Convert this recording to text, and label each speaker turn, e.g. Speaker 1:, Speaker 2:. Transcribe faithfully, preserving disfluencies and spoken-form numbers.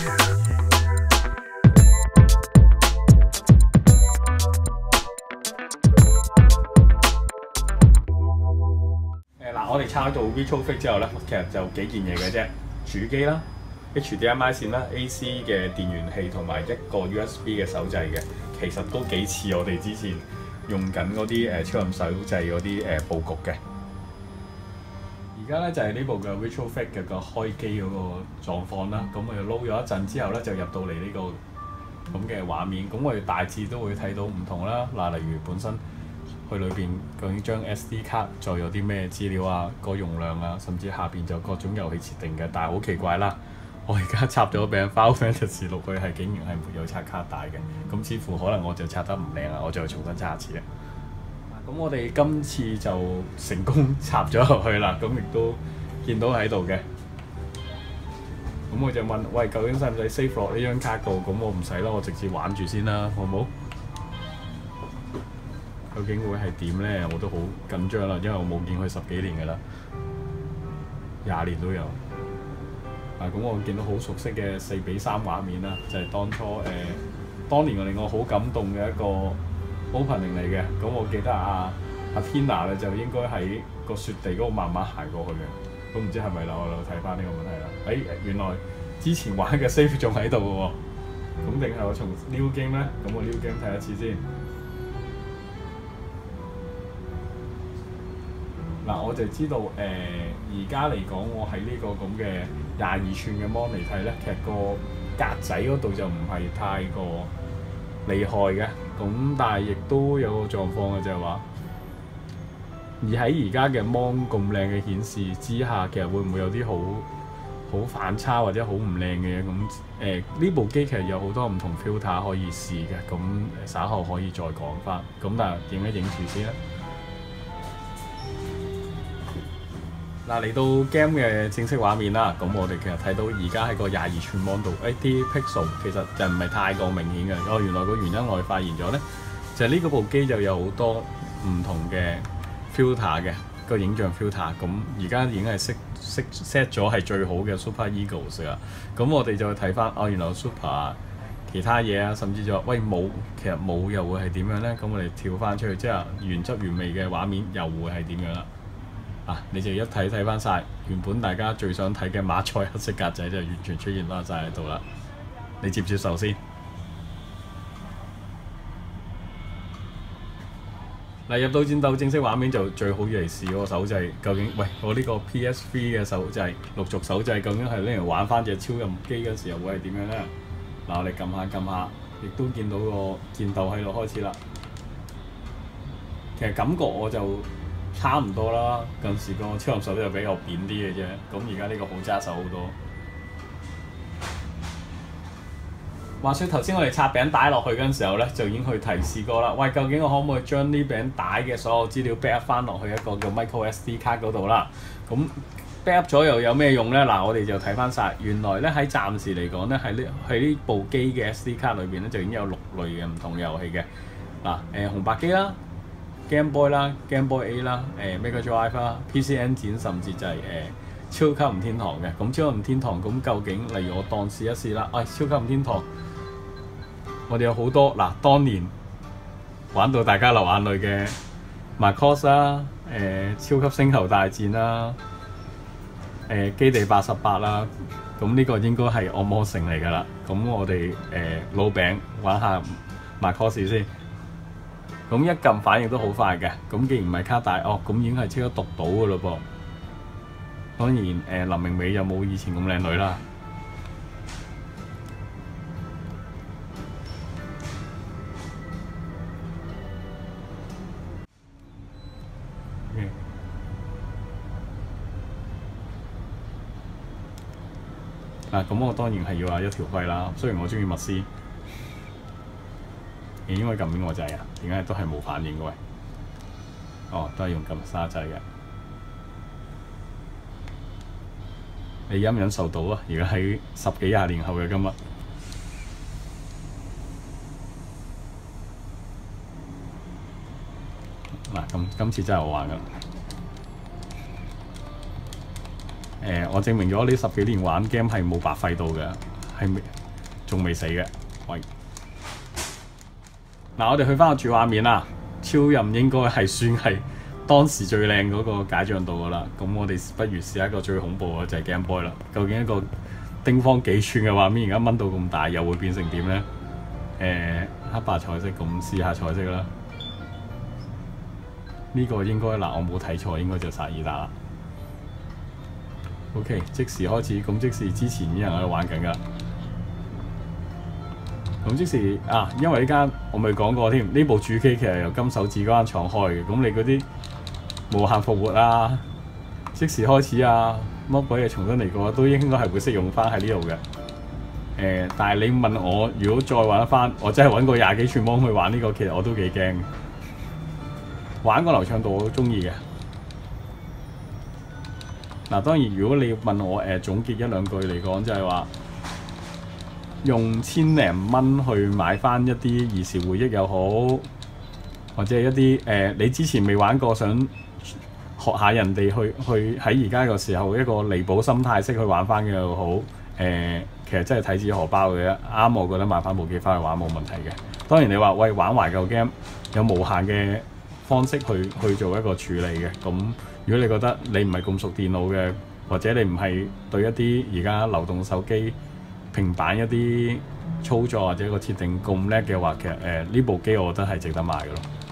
Speaker 1: 我哋拆到 Retrofit 之後咧，其實就幾件嘢嘅啫，主機啦、H D M I 線啦、A C 嘅電源器同埋一個 U S B 嘅手掣嘅，其實都幾似我哋之前用緊嗰啲誒超任手掣嗰啲誒佈局嘅。而家咧就係、是、呢部嘅 Retrofit 嘅個開機嗰個狀況啦。咁我哋撈咗一陣之後咧，就入到嚟呢個咁嘅畫面。咁我哋大致都會睇到唔同啦。嗱，例如本身去裏邊究竟張 S D 卡再有啲咩資料啊、個容量啊，甚至下邊就各種遊戲設定嘅。但係好奇怪啦，我而家插咗餅 Final Fantasy 落去係竟然係沒有插卡帶嘅。咁似乎可能我就插得唔靚啊，我再重新插一次啦。咁我哋今次就成功插咗落去啦，咁亦都見到喺度嘅。咁我就問：喂，究竟使唔使 save 落呢張卡度？咁我唔使啦，我直接玩住先啦，好唔好？究竟會係點咧？我都好緊張啦，因為我冇見佢十幾年㗎啦，廿年都有。啊，咁我見到好熟悉嘅四比三畫面啦，就係、是、當初誒、呃，當年我令我好感動嘅一個 opening 嚟嘅。咁我記得阿阿 Tina 咧就應該喺個雪地嗰度慢慢行過去嘅。咁唔知係咪啦？我睇翻呢個問題啦。誒、哎，原來之前玩嘅 save 仲喺度嘅喎。咁定係我從 new game 咧？咁我 new game 睇一次先。嗱，我就知道誒，而家嚟講，我喺呢個咁嘅廿二寸嘅 mon 嚟睇咧，其實個格仔嗰度就唔係太過厲害嘅。咁但係亦都有個狀況嘅，就係話，而喺而家嘅 mon 咁靚嘅顯示之下，其實會唔會有啲好好反差或者好唔靚嘅嘢？咁誒呢部機其實有好多唔同 filter 可以試嘅。咁稍後可以再講翻。咁但係影一影住先啦。嗱，嚟到 game 嘅正式畫面啦，咁我哋其實睇到而家喺個廿二寸 mon 度，誒啲 pixel 其實就唔係太過明顯嘅。哦，原來個原因我哋發現咗咧，就係呢個部機就有好多唔同嘅 filter 嘅個影像 filter。咁而家已經係識識 set 咗係最好嘅 Super Eagles 啊。咁我哋就去睇翻，哦，原來 Super 其他嘢啊，甚至就話喂冇，其實冇又會係點樣咧？咁我哋跳翻出去，即係原汁原味嘅畫面又會係點樣啦？啊！你就一睇睇翻晒，原本大家最想睇嘅馬賽黑色格仔就完全出現翻晒喺度啦。你接唔接受先？嗱，入到戰鬥正式畫面就最好嚟試嗰個手掣，究竟喂我呢個 P S 三 嘅手掣陸續手掣，究竟係拎嚟玩翻隻超任機嘅時候會係點樣咧？嗱，我哋撳下撳下，亦都見到個戰鬥喺度開始啦。其實感覺我就〜差唔多啦，近時個超任手就比較扁啲嘅啫，咁而家呢個好揸手好多。話說頭先我哋插餅帶落去嗰陣時候咧，就已經去提示過啦。喂，究竟我可唔可以將呢餅帶嘅所有資料 backup 翻落去一個叫 micro S D 卡嗰度啦？咁 backup 咗又有咩用咧？嗱，我哋就睇翻晒，原來咧喺暫時嚟講咧，喺呢喺呢部機嘅 S D 卡裏邊咧，就已經有六類嘅唔同遊戲嘅。嗱，誒紅白機啦。Game Boy 啦、Game Boy A 啦、誒 Mega Drive 啦、P C Engine 甚至就係、是、誒、呃、超級唔天堂嘅。咁超級唔天堂咁究竟，例如我當試一試啦。喂、哎，超級唔天堂，我哋有好多嗱，當年玩到大家流眼淚嘅 Macross 啦、誒、呃、超級星球大戰啦、誒、呃、基地八十八啦。咁呢個應該係惡魔城嚟㗎啦。咁我哋誒、呃、老餅玩下 Macross 先。咁一撳反應都好快嘅，咁既然唔係卡帶，哦，咁已經係即刻讀到嘅咯噃。當然誒、呃，林明美又冇以前咁靚女啦。嗱、嗯，咁、啊、我當然係要話一條規啦。雖然我中意密斯。應該撳邊個掣啊？點解都係冇反應嘅喂？哦，都係用撳沙掣嘅。你忍唔忍受到啊？而家喺十幾廿年後嘅今日，嗱、啊，今今次真係好玩㗎啦！誒、呃，我證明咗呢十幾年玩 game 係冇白費到嘅。 係未仲未死嘅。喂，嗱，我哋去翻個主畫面啦，超任應該係算係當時最靚嗰個解像度噶啦。咁我哋不如試下一個最恐怖嘅就係 Game Boy 啦。究竟一個丁方幾寸嘅畫面而家掹到咁大，又會變成點咧？誒、呃，黑白彩色咁，試下彩色啦。呢、這個應該嗱，我冇睇錯，應該就薩爾達啦。OK， 即時開始，咁即時之前已經有人喺度玩緊㗎。咁即時啊，因為呢間我未講過添，呢部主機其實由金手指嗰間廠開嘅。咁你嗰啲無限復活啊、即時開始啊、乜鬼嘢重新嚟過，都應該係會適用翻喺呢度嘅。誒、呃，但係你問我，如果再玩翻，我真係揾個廿幾寸芒去玩呢、這個，其實我都幾驚。玩個流暢度我都中意嘅。嗱，當然如果你問我誒、呃、總結一兩句嚟講，就係、是、話用千零蚊去買翻一啲兒時回憶又好，或者係一啲誒、呃、你之前未玩過，想學下人哋去去喺而家個時候一個彌補心態式去玩翻嘅又好，誒、呃、其實真係睇自己荷包嘅啫。啱，我覺得買翻部機翻去玩冇問題嘅。當然你話喂，玩懷舊 game 有無限嘅方式去去做一個處理嘅，咁如果你覺得你唔係咁熟電腦嘅，或者你唔係對一啲而家流動手機、平板一啲操作或者個設定咁叻嘅話，其實誒呢、呃、部機我覺得係值得買嘅咯。